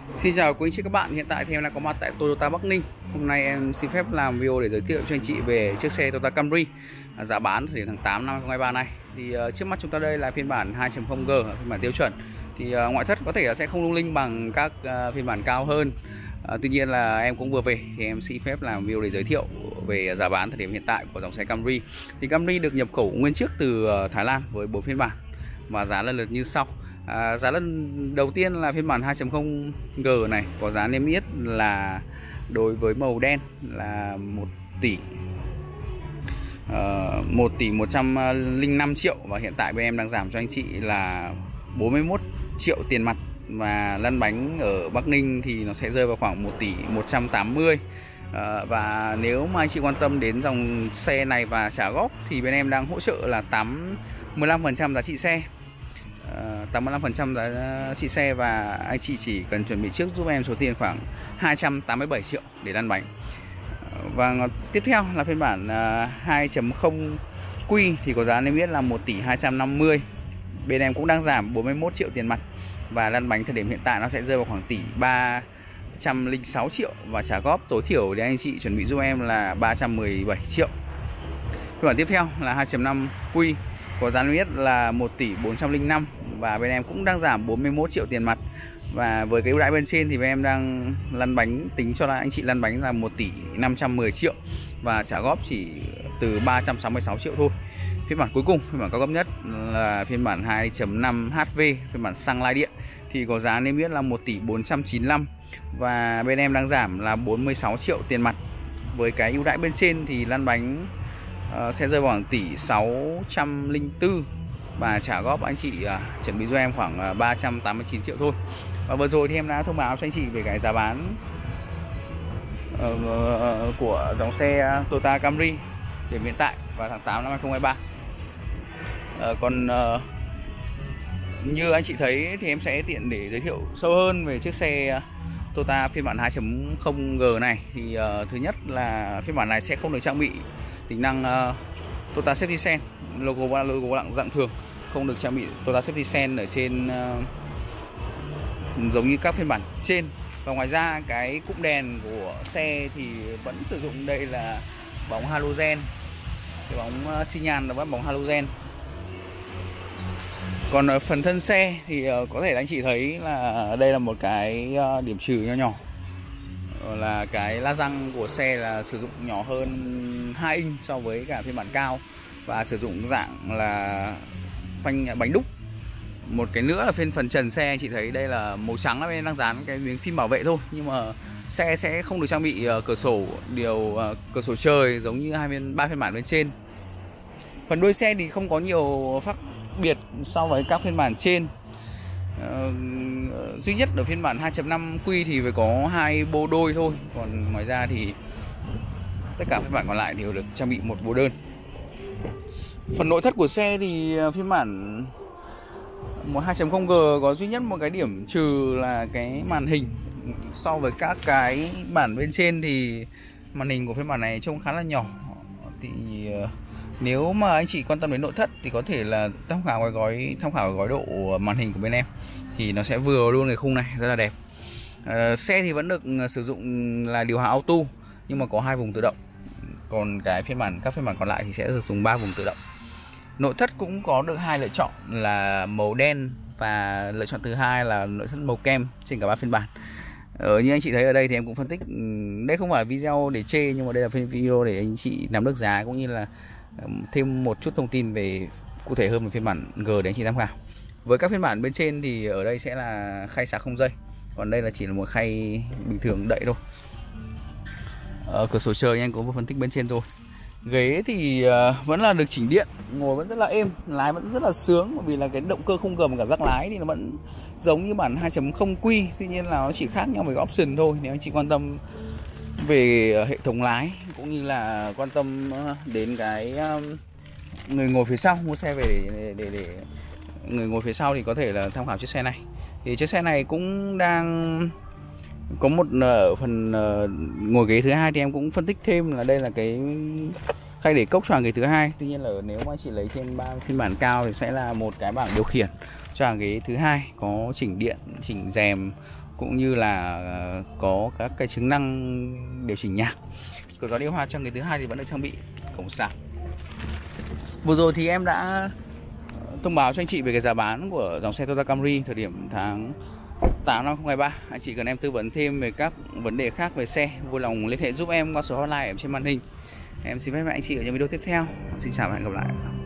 Xin chào quý anh chị các bạn, hiện tại thì em đang có mặt tại Toyota Bắc Ninh. Hôm nay em xin phép làm video để giới thiệu cho anh chị về chiếc xe Toyota Camry giá bán thời điểm tháng 8 năm 2023 này. Thì trước mắt chúng ta đây là phiên bản 2.0G, phiên bản tiêu chuẩn. Thì ngoại thất có thể là sẽ không lung linh bằng các phiên bản cao hơn. Tuy nhiên là em cũng vừa về thì em xin phép làm video để giới thiệu về giá bán thời điểm hiện tại của dòng xe Camry. Thì Camry được nhập khẩu nguyên chiếc từ Thái Lan với 4 phiên bản và giá lần lượt như sau. Giá lần đầu tiên là phiên bản 2.0G này có giá niêm yết là đối với màu đen là 1 tỷ 105 triệu, và hiện tại bên em đang giảm cho anh chị là 41 triệu tiền mặt, và lăn bánh ở Bắc Ninh thì nó sẽ rơi vào khoảng 1 tỷ 180. Và nếu mà anh chị quan tâm đến dòng xe này và trả góp thì bên em đang hỗ trợ là 15% giá trị xe. 85% giá trị xe, và anh chị chỉ cần chuẩn bị trước giúp em số tiền khoảng 287 triệu để lăn bánh. Và tiếp theo là phiên bản 2.0Q thì có giá niêm yết là 1 tỷ 250. Bên em cũng đang giảm 41 triệu tiền mặt, và lăn bánh thời điểm hiện tại nó sẽ rơi vào khoảng tỷ 306 triệu, và trả góp tối thiểu để anh chị chuẩn bị giúp em là 317 triệu. Phiên bản tiếp theo là 2.5Q có giá niêm yết là 1 tỷ 405, và bên em cũng đang giảm 41 triệu tiền mặt. Và với cái ưu đãi bên trên thì bên em đang lăn bánh, tính cho anh chị lăn bánh là 1 tỷ 510 triệu, và trả góp chỉ từ 366 triệu thôi. Phiên bản cuối cùng, phiên bản cao cấp nhất là phiên bản 2.5 HV, phiên bản xăng lai điện thì có giá niêm yết là 1 tỷ 495, và bên em đang giảm là 46 triệu tiền mặt. Với cái ưu đãi bên trên thì lăn bánh sẽ rơi vào khoảng tỷ 604, và trả góp anh chị chuẩn bị cho em khoảng 389 triệu thôi. Và vừa rồi thì em đã thông báo cho anh chị về cái giá bán của dòng xe Toyota Camry điểm hiện tại vào tháng 8 năm 2023. Còn như anh chị thấy thì em sẽ tiện để giới thiệu sâu hơn về chiếc xe Toyota phiên bản 2.0G này. Thì thứ nhất là phiên bản này sẽ không được trang bị tính năng Toyota Safety Sense, logo dạng thường, không được trang bị Toyota Safety Sense ở trên giống như các phiên bản trên. Và ngoài ra cái cụm đèn của xe thì vẫn sử dụng đây là bóng halogen, cái bóng xi nhan là vẫn bóng halogen. Còn ở phần thân xe thì có thể là anh chị thấy là đây là một cái điểm trừ nho nhỏ, là cái la răng của xe là sử dụng nhỏ hơn 2 inch so với cả phiên bản cao, và sử dụng dạng là phanh bánh đúc. Một cái nữa là phần trần xe, chị thấy đây là màu trắng, là bên đang dán cái miếng phim bảo vệ thôi, nhưng mà xe sẽ không được trang bị cửa sổ cửa sổ trời giống như ba phiên bản bên trên. Phần đuôi xe thì không có nhiều khác biệt so với các phiên bản trên. Duy nhất ở phiên bản 2.5Q thì phải có 2 bô đôi thôi, còn ngoài ra thì tất cả phiên bản còn lại đều được trang bị một bô đơn. Phần nội thất của xe thì phiên bản 2.0G có duy nhất một cái điểm trừ là cái màn hình. So với các cái bản bên trên thì màn hình của phiên bản này trông khá là nhỏ. Thì nếu mà anh chị quan tâm đến nội thất thì có thể là tham khảo cái gói độ màn hình của bên em, thì nó sẽ vừa luôn cái khung này rất là đẹp. Xe thì vẫn được sử dụng là điều hòa auto, nhưng mà có 2 vùng tự động. Còn các phiên bản còn lại thì sẽ sử dụng 3 vùng tự động. Nội thất cũng có được 2 lựa chọn là màu đen, và lựa chọn thứ hai là nội thất màu kem trên cả 3 phiên bản. Như anh chị thấy ở đây thì em cũng phân tích, đây không phải video để chê, nhưng mà đây là video để anh chị nắm được giá cũng như là thêm một chút thông tin về cụ thể hơn về phiên bản G để anh chị tham khảo. Với các phiên bản bên trên thì ở đây sẽ là khay sạc không dây, còn đây là chỉ là một khay bình thường đậy thôi. Cửa sổ trời anh cũng có phân tích bên trên rồi. Ghế thì vẫn là được chỉnh điện, ngồi vẫn rất là êm, lái vẫn rất là sướng, bởi vì là cái động cơ không gầm, cảm giác lái thì nó vẫn giống như bản 2.0Q, tuy nhiên là nó chỉ khác nhau về cái option thôi. Nếu anh chị quan tâm về hệ thống lái cũng như là quan tâm đến cái người ngồi phía sau, mua xe về để người ngồi phía sau thì có thể là tham khảo chiếc xe này. Thì chiếc xe này cũng đang có một phần ngồi ghế thứ hai, thì em cũng phân tích thêm là đây là cái khay để cốc cho hàng ghế thứ hai. Tuy nhiên là nếu mà anh chị lấy trên phiên bản cao thì sẽ là một cái bảng điều khiển cho hàng ghế thứ hai, có chỉnh điện, chỉnh rèm cũng như là có các cái chức năng điều chỉnh nhạc. Cửa gió điều hòa cho ghế thứ hai thì vẫn được trang bị cổng sạc. Vừa rồi thì em đã thông báo cho anh chị về cái giá bán của dòng xe Toyota Camry thời điểm tháng 8 năm 2023. Anh chị cần em tư vấn thêm về các vấn đề khác về xe, vui lòng liên hệ giúp em qua số hotline ở trên màn hình. Em xin phép anh chị ở những video tiếp theo. Xin chào và hẹn gặp lại.